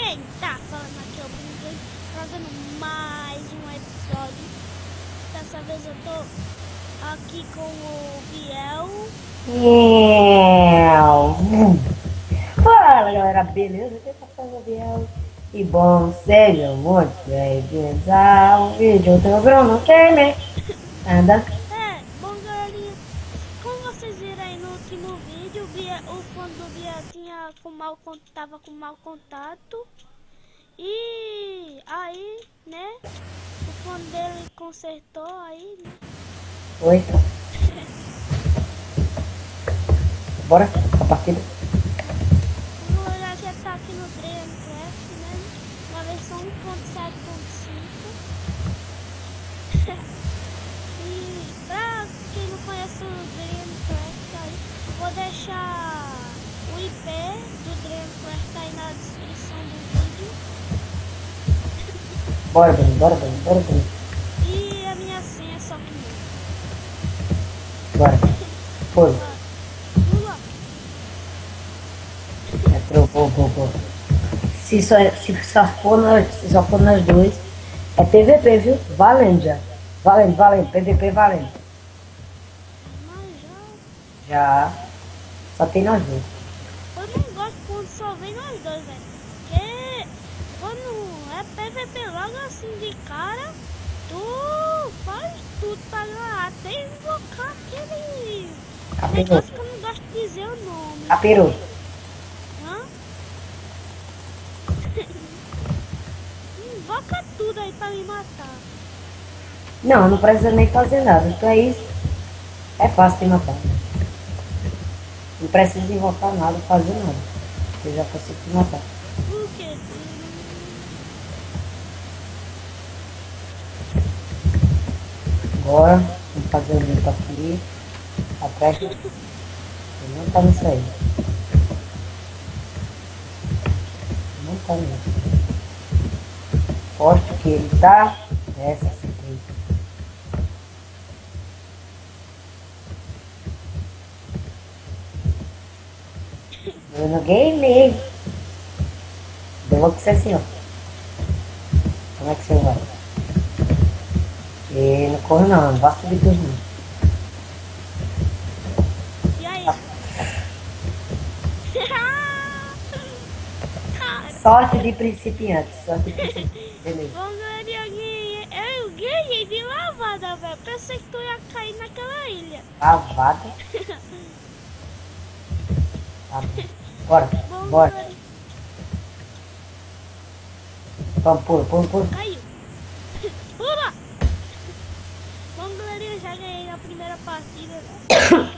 quem tá falando aqui é o Bruno, trazendo mais um episódio. Dessa vez eu tô aqui com o Biel. Fala galera, beleza? Aqui tá falando o Biel. E bom, sejam muito bem-vindos ao vídeo do Bruno Gamer. Anda. Bom galerinha, como vocês viram aí no último vídeo, o fone do Biel tava com mau contato. E aí, né, o fone dele consertou aí, né? Oi. Bora a partida. O galera já tá aqui no Dreamcast, né? Na versão 1.7.5. E pra quem não conhece o Dreamcast aí, vou deixar o IP do Dreamcast aí na descrição do vídeo. Bora, Bruno. E a minha senha é só que Bora. Foi. pula. Entrou, pô. Se só for nós dois, é PVP, viu? Valendo já. Valendo. PVP valendo. Mas Já. Só tem nós dois. eu não gosto quando só vem nós dois, velho. Porque quando é PVP logo assim de cara, tu faz tudo pra ganhar. Até invocar aquele Capiroto. negócio que eu não gosto de dizer o nome. Capiroto. Hã? Invoca tudo aí pra me matar. Não precisa nem fazer nada. Então é isso. É fácil de matar. Não precisa invocar nada, fazer nada. Eu já consigo te matar. Por quê? Agora, vamos fazer o limpo aqui. Atrás. Ele não tá nisso aí. Não tá nisso. Posto que ele tá. Essa aqui. No game. Eu vou com você assim, ó. Como é que você vai? E não corre não vai subir tudo não. E aí? Cara, Sorte de principiante. Beleza. vamos ganhar. Eu ganhei de lavada, velho. Pensei que tu ia cair naquela ilha. Lavada. Tá bom. Bora. Galerinha, Vamos, pula. caiu. Pula! Bom, galerinha, já ganhei a primeira partida, né?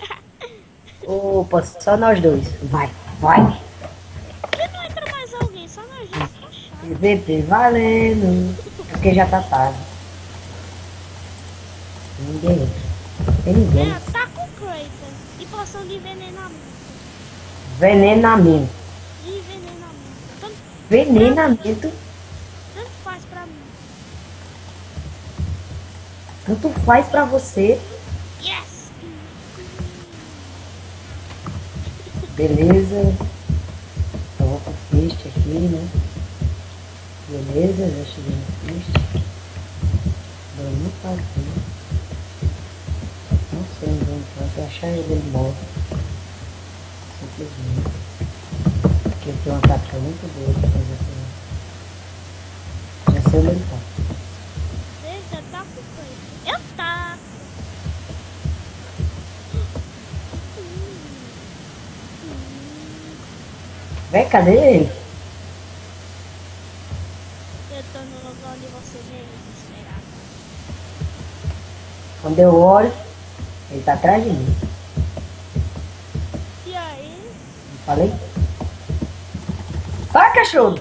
Opa, só nós dois. Vai. Por que não entra mais alguém? Só nós dois, ficou chato. PVP valendo. É porque já tá tarde. Ninguém entra. Tem ninguém. Ataca o Kraken e poção de envenenamento. Venenamento. Venenamento. Tanto faz pra mim. Tanto faz pra você. Yes! Beleza. Eu vou com fist aqui, né? Beleza, já cheguei no fist. Vamos fazer. Não sei onde vai. Se achar ele morre. Simplesmente. Porque ele tem um ataque muito doido pra fazer assim. Já sei onde ele tá. Deixa, ataca o Kraken. Eu taco. Vem, cadê ele? Eu tô no lugar onde você veio, desesperado. Quando eu olho, ele tá atrás de mim. E aí? Não falei? Vai, cachorro!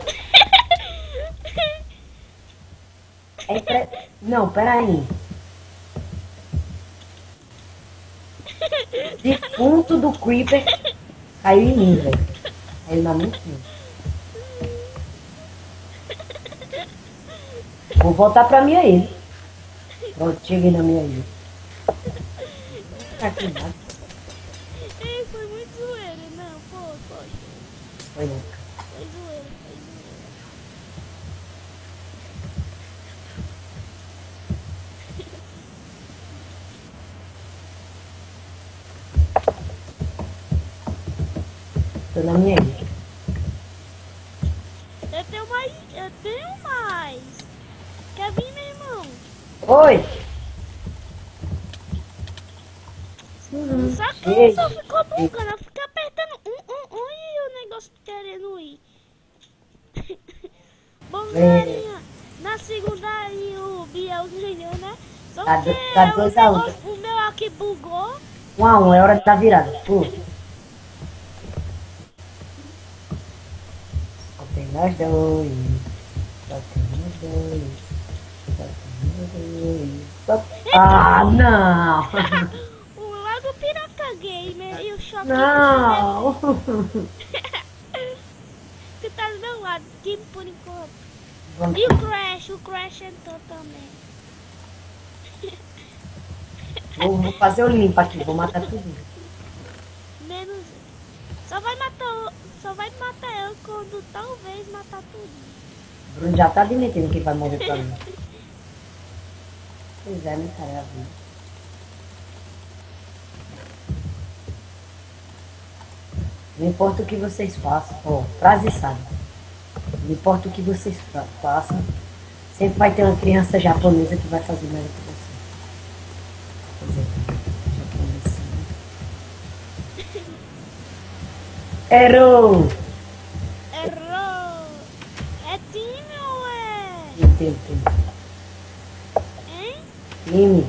Não, peraí. Defunto do Creeper caiu em mim, velho. Ele não muito bem. Vou voltar pra minha ilha. Pronto, cheguei na minha ilha. Aqui embaixo. Ei, foi muito zoeiro, não, pô. Foi não. Foi zoeiro. tô na minha ilha. Eu tenho mais. Eu tenho mais. Quer vir, meu irmão? Oi! Só que eu só ficou bugando. Eu fico apertando e o negócio querendo ir. Bom, galerinha, na segunda aí o Biel ganhou, né? Só Tá que tá 2 a 1. o meu aqui bugou. 1 a 1, é hora da virada. Só tem nós dois. Só tem nós dois. Só tem nós dois. Ah, não! O Lago Pirata Gamer e o Choque. Não! Tu tá do meu lado, aqui por enquanto. Vamos. E o Crash entrou também. Vou fazer o limpo aqui, vou matar tudo. Menos. Só vai matar eu quando talvez matar tudo. Bruno já tá admitindo que vai morrer pra mim. Pois é, né, cara? É a vida. Não importa o que vocês façam. Ó, frase sábia. Não importa o que vocês façam. Sempre vai ter uma criança japonesa que vai fazer melhor que você. Quer dizer, japonesa. Errou! Errou! É time ou é. Time. Hein? Time.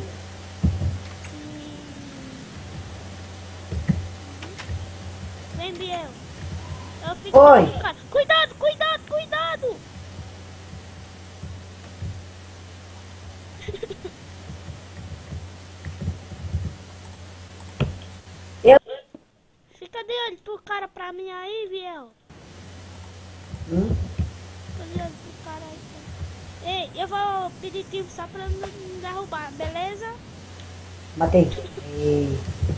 Vem, Biel. Eu fico Oi. com o cara. Cuidado, cuidado, cuidado! Eu. Fica de olho pro cara pra mim aí, Biel. Fica de olho pro cara aí. Ei, eu vou pedir tempo só pra não me derrubar, beleza? Matei. Ei.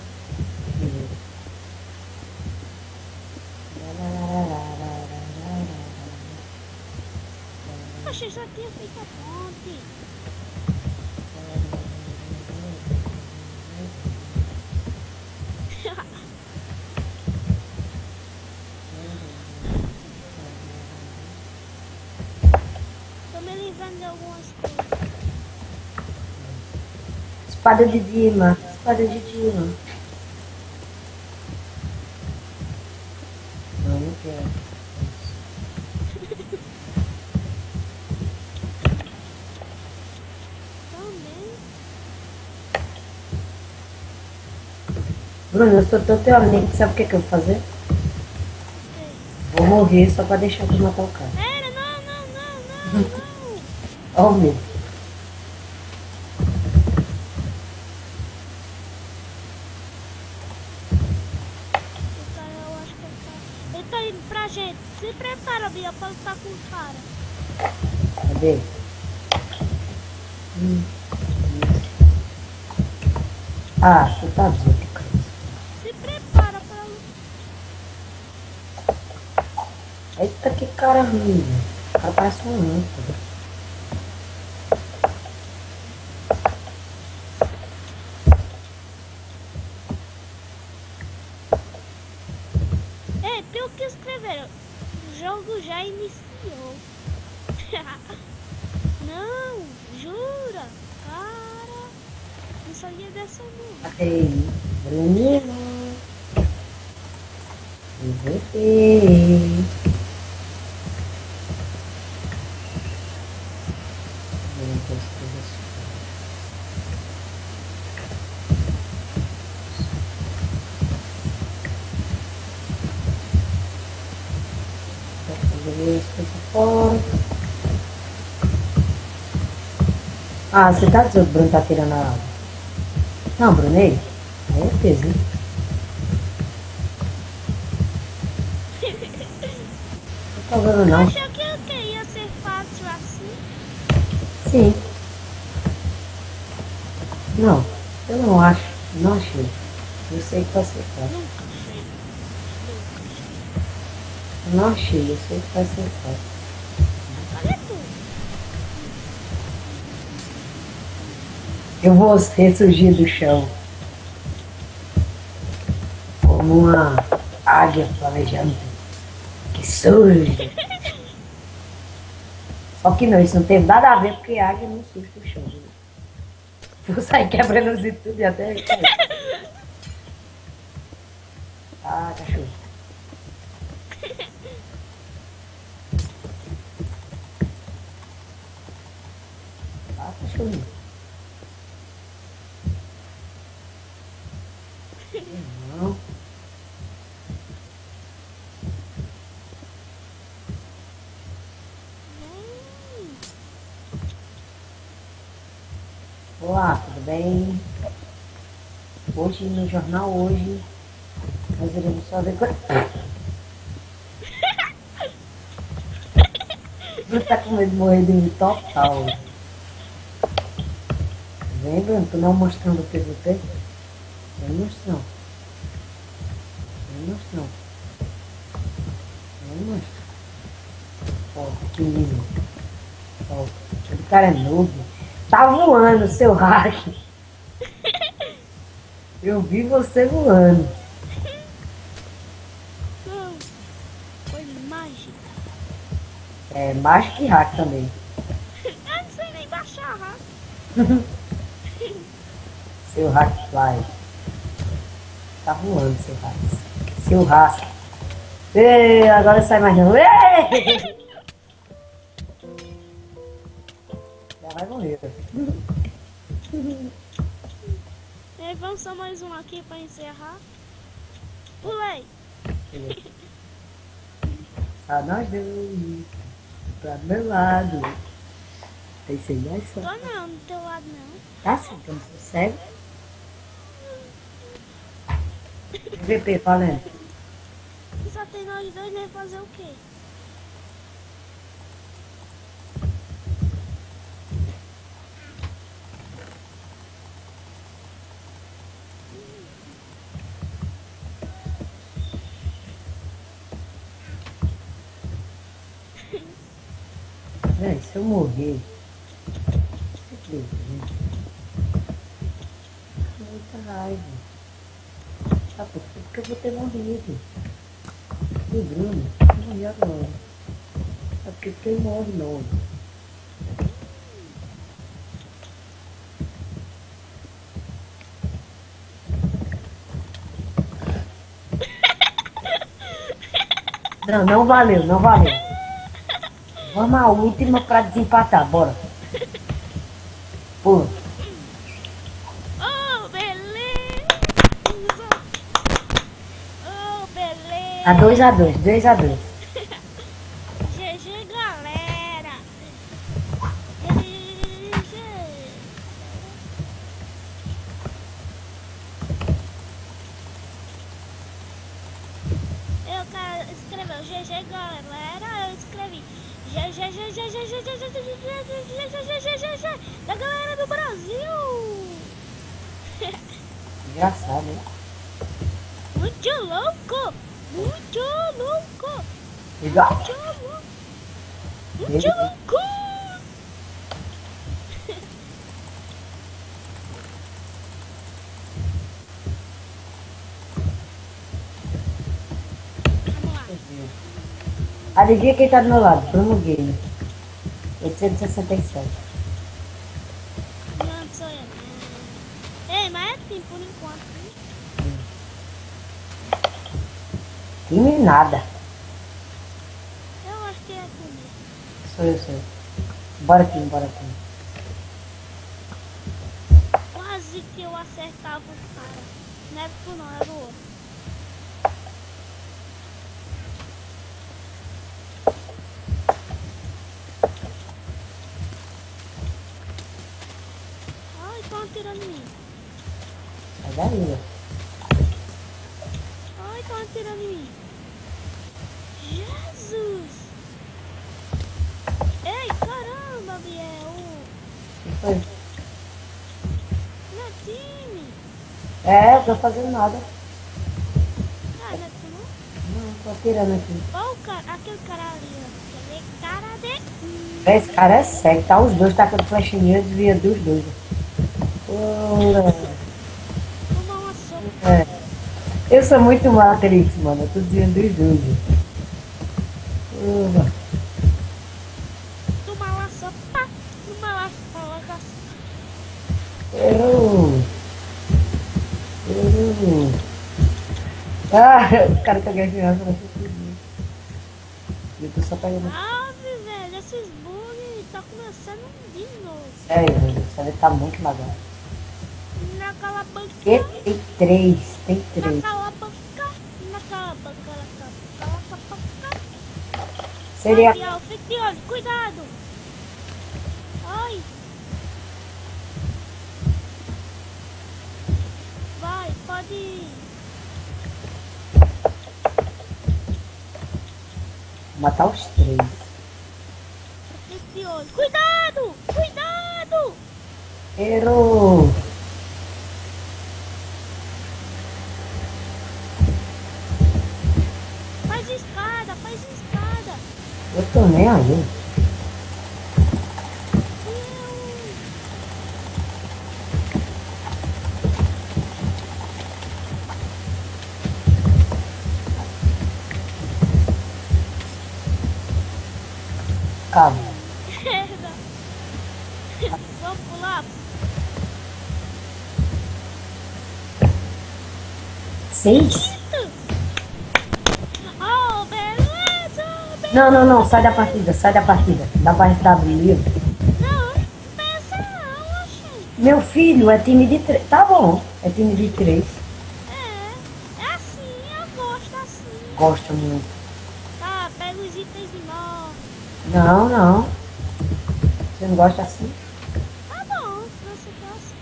Poxa, já tinha feito a ponte. Tô me livrando de algumas coisas. Espada de Dima. Espada de Dima. Não quero. Também. Bruno, eu sou teu amigo, sabe o que eu vou fazer? Vou morrer só pra deixar de matar o cara. Pera, não. Ó o meu. O cara, eu acho que ele tá indo pra gente. Se prepara, Bia, pra lutar com o cara. Cadê? Ah, você tá doido, cara. Se prepara pra lutar. Eita, que cara ruim, velho. O cara parece um âncora. Ei, tem o que escreveram. O jogo já iniciou. Não, jura? Cara, não sabia dessa não. Matei. Bruninho. Eu voltei. Fora. Ah, você tá dizendo que o Bruno tá tirando a água? Não, Bruno, aí é peso, hein? Não tá vendo, não. Achou que o que ia ser fácil assim? Sim. Não, eu não acho. Não achei. Eu sei que vai ser fácil. Nunca achei. Eu não achei, eu sei que vai ser fácil. Cadê tu? Eu vou ressurgir do chão. Como uma Águia planejando. Que sujo. Só que não, isso não tem nada a ver porque águia não susta o chão. Né? Vou sair quebrando assim tudo e até. Ah, cachorro. Ah, cachorrinho. Não. Olá, tudo bem? Hoje, no jornal hoje, nós iremos fazer coisa. Bruno tá com medo de morrer de mim total. Tá vendo, Bruno? Tu não mostrando o PVP? Não mostra não. Não mostra não. Não mostra. Ó, que lindo. Ó, o cara é noob. Tá voando, seu hack. Eu vi você voando. Não, foi mágica. É, mágica e hack também. Eu não sei nem baixar hack. Seu hack fly. Tá voando, seu hack. Seu hack. Ei, agora sai mais não. Ei! Já vai morrer. E vamos só mais um aqui pra encerrar. Pulei. Só nós dois. Pra meu lado. Tem que ser mais só. Tô não, do teu lado não. Tá sim, então você segue. VP falando. E só tem nós dois, né? Fazer o quê? Véi, se eu morrer. Muita raiva. Sabe por quê? Porque eu vou ter morrido. O Bruno não morri agora. Sabe por que ele morre logo? Não, não valeu, não valeu. Vamos à última pra desempatar, bora. Pô. Oh, beleza! Oh, beleza! A 2-2, 2-2. GG, galera! GG! Eu quero escrever GG, galera. Eu escrevi GG da galera do Brasil! Engraçado, hein? Muito louco! Muito louco! Igual. Muito louco! Muito louco! Vamos lá. Adivinha quem tá do meu lado? Bruno Game. 867. Não sou eu. Ei, mas é assim por enquanto. Né? Time nada. Eu acho que é comigo. Sou eu. Bora aqui, bora aqui. Quase que eu acertava o cara. Não é tu não, era o outro. Ai, estão atirando em mim. Sai daí, Ai, estão atirando em mim. Jesus! Ei, caramba, Biel! ó. Que foi? Meu time! É, eu tô fazendo nada. Ah, não é tu não? Não, tô atirando aqui. Olha o cara, aquele cara ali, ó. Aquele cara de... Esse cara é cego, tá os dois tacando flechinha e desvia dos dois. Pô, Vou dar uma sopa. é. Eu sou muito Matrix, mano. Eu tô dizendo dos dois. Uva. Toma lá só, pá. Toma lá, coloca assim. Errou. Errou. Ah, os caras estão ganhando. Eu tô só pegando. Ave, velho, esses bugs tá começando de novo. Sério, velho. Isso ali tá muito legal. Naquela banca. E tem três. Tem três. Naquela banca. Naquela banca. Naquela banca. Seria. Ai, Biel, fique de olho, cuidado. Ai. Vai, pode ir. Matar os três. Fique de olho. Cuidado! Cuidado! Errou. Faz escada, faz escada. Eu tô nem aí. Calma. Merda. Vamos pular. 6? Oh, beleza, beleza. Não, não, não. Sai da partida. Sai da partida. Dá pra SW livre. Não, pensa não, oxi. Meu filho é time de 3. Tá bom. É time de 3. É assim, eu gosto assim. Gosto muito. Tá, pega os itens de nós. Não, não. Você não gosta assim? Tá bom, se você quer assim.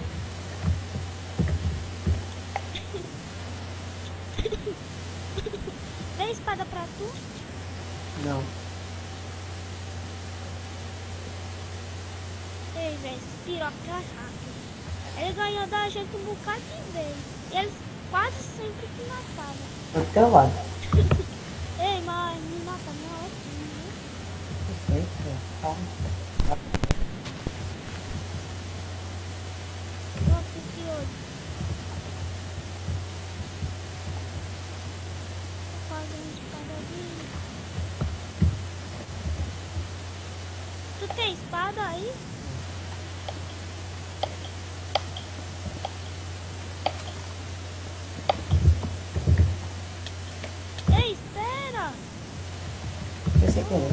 Vem espada pra tu. Não. Ei, velho, esse piroca é rápido. Ele ganhou da gente um bocado de vez. E ele quase sempre que matava. Do teu lado. Ei, mas me mata não é ótimo, né? Eu sei, calma. Nossa, que olho. Vou fazer uma espada ali. Tu tem espada aí? Ei, espera! Eu sei que é.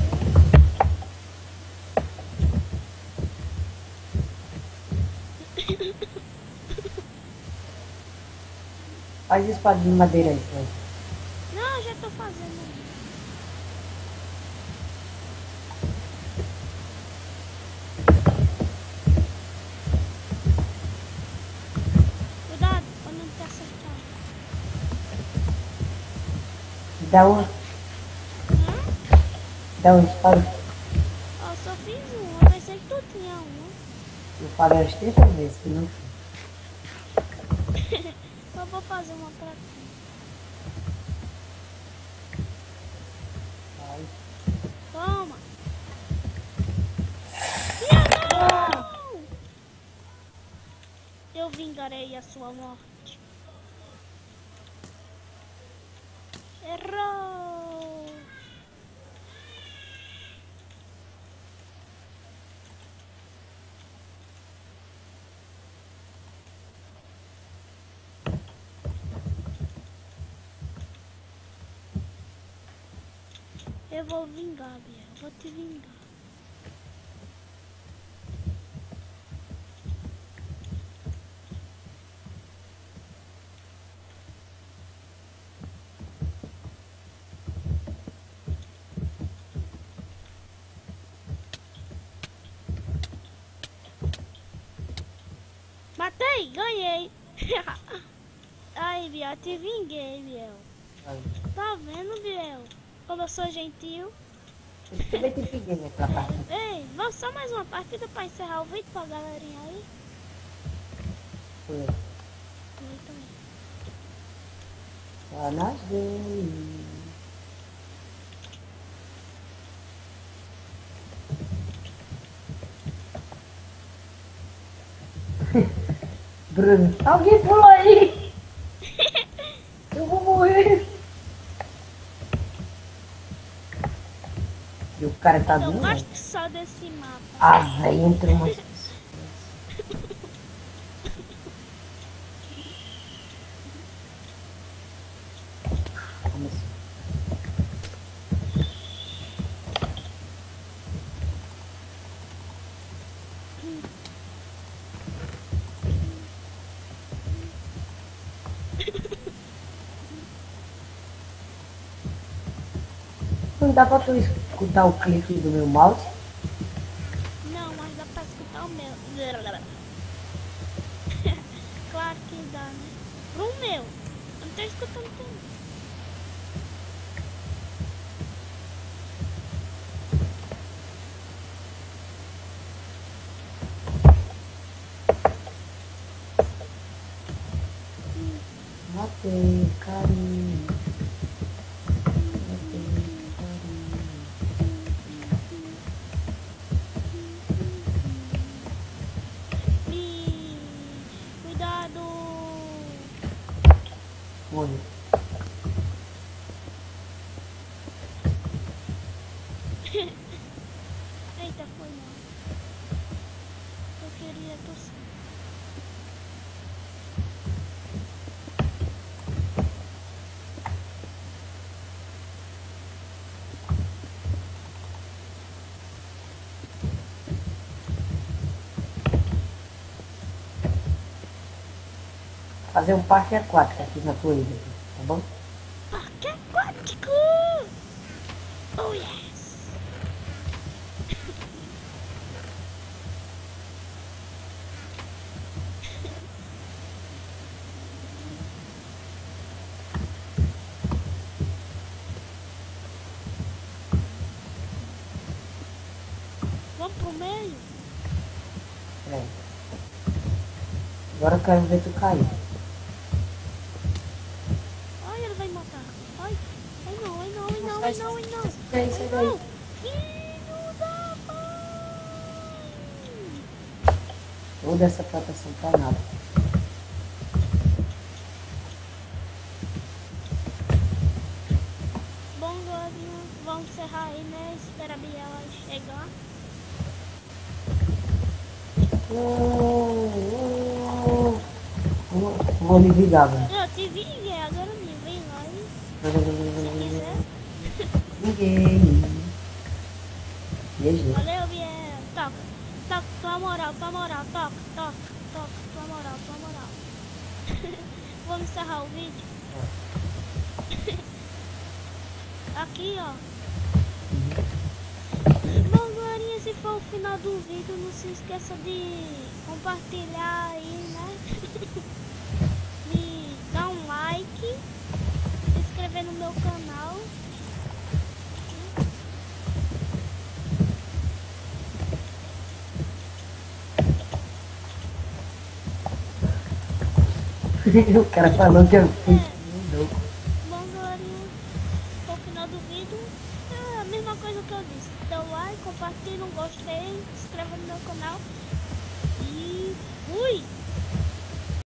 Faz espada de madeira aí, vai. Não, eu já tô fazendo. Cuidado pra não te acertar. Dá uma espada. Ó, só fiz uma. Eu pensei que tu tinha uma. Eu falei umas 30 vezes que não. Eu vou fazer uma pra ti. Vai. Toma! Não! Eu vingarei a sua morte. Errou! Eu vou vingar, Bia. Eu vou te vingar. Matei, ganhei. Ai, Biel, te vinguei, Biel. Vai. Tá vendo, Biel? Como eu sou gentil. Eu também te peguei naquela partida. Ei, vamos só mais uma partida pra encerrar o vídeo pra galerinha aí. Foi. Eu também. Só nós dois. Bruno, alguém pulou aí! Eu vou morrer. E o cara tá Eu vindo. gosto só desse mapa. Ah, velho, entrou umas pessoas. Começou. Não dá pra tu escutar o clique do meu mouse? Não, mas dá pra escutar o meu. Claro que dá, né? Pro meu. Eu não tô escutando também. Matei, carinho. Matei, carinho. Cuidado. Morreu. Eita, foi mal. Eu queria tossir. Fazer um parque aquático aqui na tua ilha, tá bom? Parque aquático! Oh yes! Vamos pro meio? Peraí. Agora eu quero ver tu cair. Ai, ele vai matar. Ai, ai não, ai não, ai não, ai Sai, não, ai não. sai Ai daí. não. Filho da mãe! Toda essa proteção pra nada. Bom, galerinha, vamos encerrar aí, né? Espera a Biela chegar. Vou me ligar, velho. Eu te vi, agora me vem lá e se quiser. Ninguém. Beijo. Valeu, Biela. Toca, toca, tua moral, toca, toca, toca, tua moral. Vamos encerrar o vídeo. Aqui, ó. Bom, galerinha, esse foi o final do vídeo. Não se esqueça de compartilhar aí, né? De dar um like, se inscrever no meu canal. O cara falou que eu fui